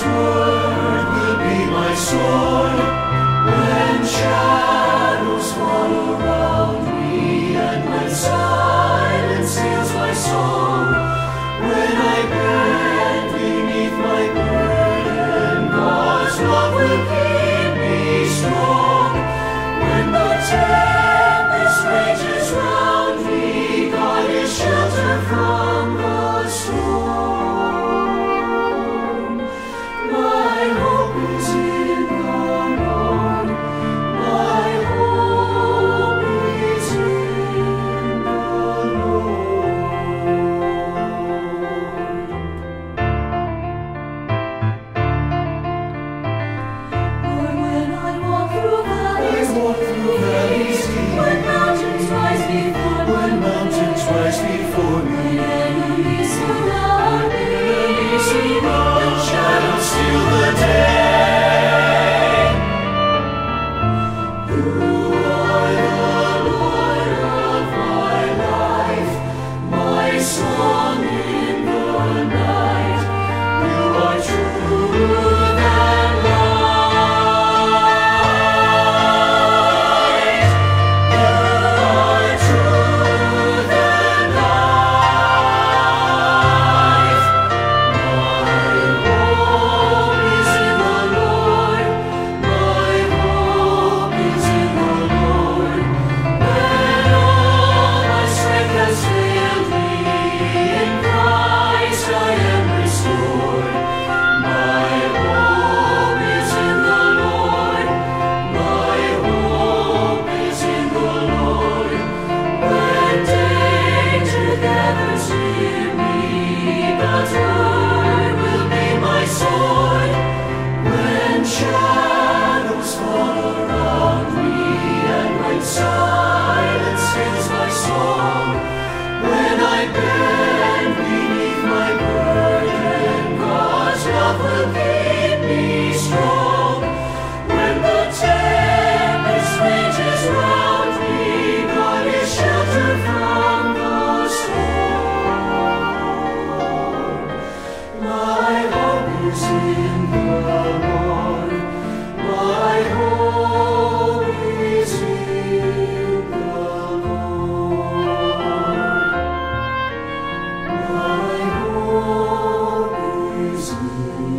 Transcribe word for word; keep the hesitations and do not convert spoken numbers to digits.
God's word will be my sword when shadows fall around me and when silence steals my song. When I bend beneath my burden, God's love will keep me strong. When the tempest rages round me, God is shelter from the storm. My hope is in the Lord. My hope is in the Lord. Lord, when I walk through valleys, I walk through valleys deep. When mountains rise before me, when mountains rise before me, when enemies surround me, enemies surround me, shadows steal the day. You are the Lord of my life, my song in the night. You are truth and light. You are truth and life. My hope is in the Lord. My hope is in the Lord. When all my strength has failed me, in Christ I am restored. My hope is in the Lord. My hope is in the Lord. When danger gathers near me, God's word will be my sword. When shadows fall around me and when silence steals my song, when I bend beneath my burden, God's love will keep me strong. When the tempest rages round me, God is shelter from the storm. My hope is in the Lord. My hope is in the Lord. My hope is in